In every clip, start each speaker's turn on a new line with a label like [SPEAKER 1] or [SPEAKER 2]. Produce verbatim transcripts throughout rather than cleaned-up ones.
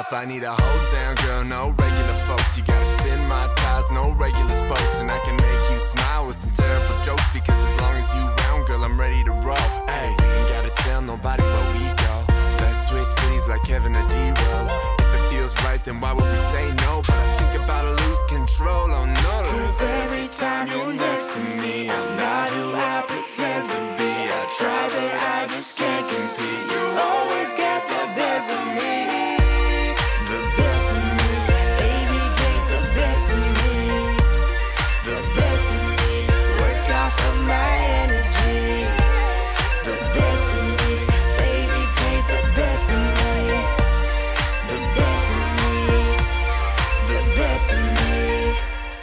[SPEAKER 1] up. I need a hold down, girl, no regular folks. You gotta spin my tires, no regular spokes. And I can make you smile with some terrible jokes, because as long as you round, girl, I'm ready to roll. Hey, ain't gotta tell nobody where we go. Let's switch cities like Kevin or D-Rose. If it feels right, then why would we say no? But I think about to lose control, oh no. Cause every time you're next to me, I'm not who I pretend to be. I try, but I just can't compete. You always get the best of me. The best of me. Baby, take the best of me. The best of me. Work off of my energy. The best of me. Baby, take the best of me. The best of me. The best of me.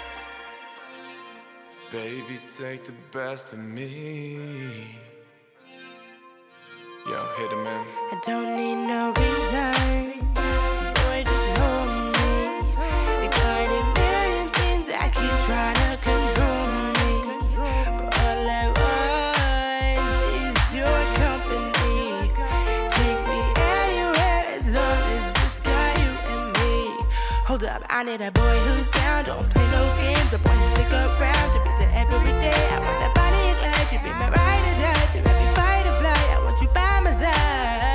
[SPEAKER 1] Baby, take the best of me. Yo, hit him, man.
[SPEAKER 2] I don't need no reason, boy, just hold me. You got a million things that keep trying to control me, but all I want is your company. Take me anywhere as long as it's got you and me. Hold up, I need a boy who's down, don't play no games. A boy who stick around to be there every day. I want that body and glad you be my ride or die. Through every fight or flight, I want you by my side.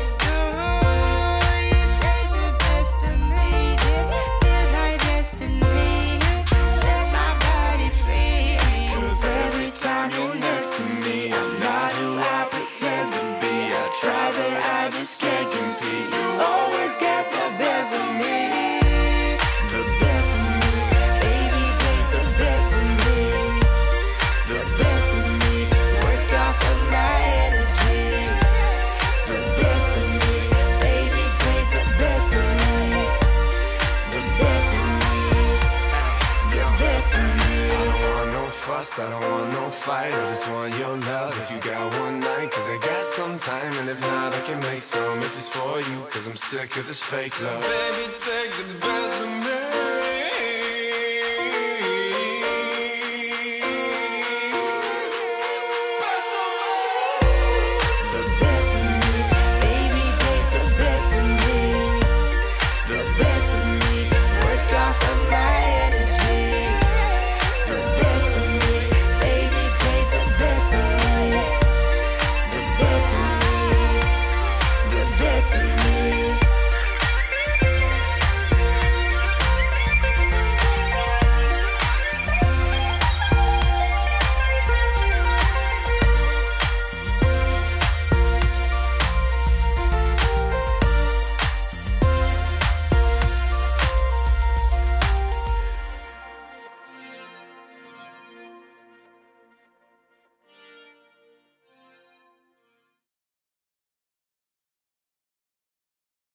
[SPEAKER 2] Oh, you take the best of me. This feels like destiny. Set my body free.
[SPEAKER 1] Cause every time you're next to me, I'm not who I pretend to be. I try, but I just can't compete. You always get the best of me. The best of me. Baby, take the best of me. The best of me. Work off of my energy. The best of me. Baby, take the best of me. The best of me. The best of me. I don't want no fuss, I don't want no fight. I just want your love if you got one night. Cause I got some time, and if not, I can make some if it's for you. Cause I'm sick of this fake love. Baby, take the best of me.